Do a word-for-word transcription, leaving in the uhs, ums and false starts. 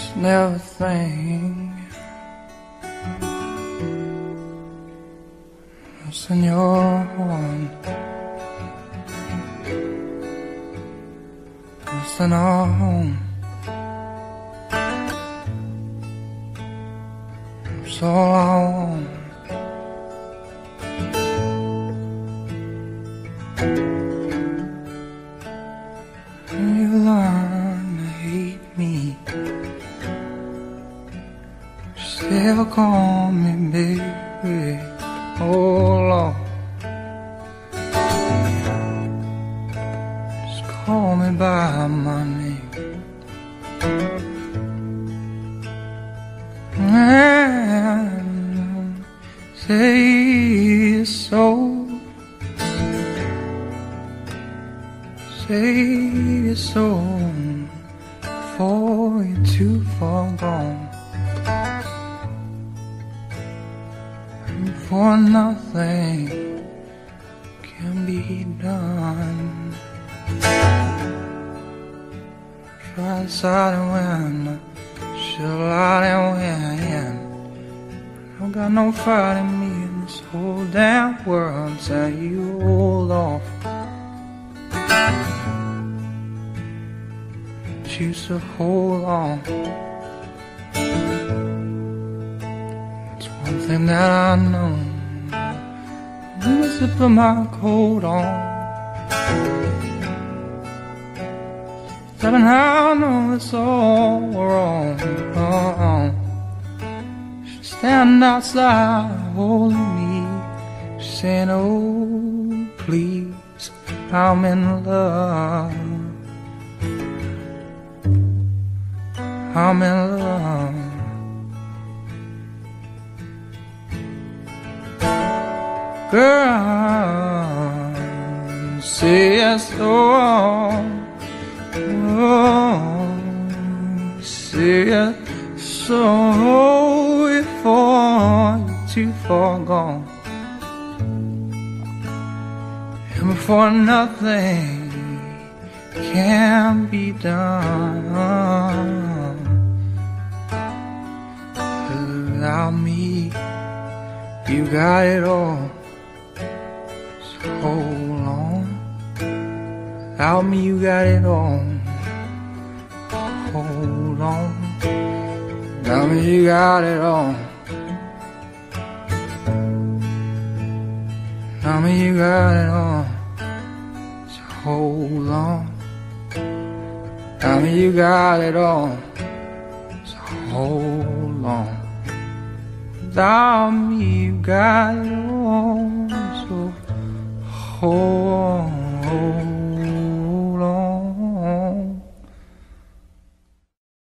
Just never think what's in your home, what's in our home. It's all I want. You learn to hate me, still call me baby. Oh Lord, just call me by my name. And say so, say so before you're too far gone. For nothing can be done. Try to decide when, should light and win. I don't got no fight in me in this whole damn world. Say you hold off, choose to hold on. One thing that I know, I'm gonna zip my coat on. Seven, I know it's all wrong. Oh, she stand outside holding me, she saying, oh please, I'm in love, I'm in love. Girl, say yes, oh, oh, say yes, so before you're too far gone, and before nothing can be done. Without me, you got it all. Hold on, without me you got it all. Hold on, without me you got it all. Without me you got it all. So hold on, without me you got it all. So hold on, without me you got it all. So hold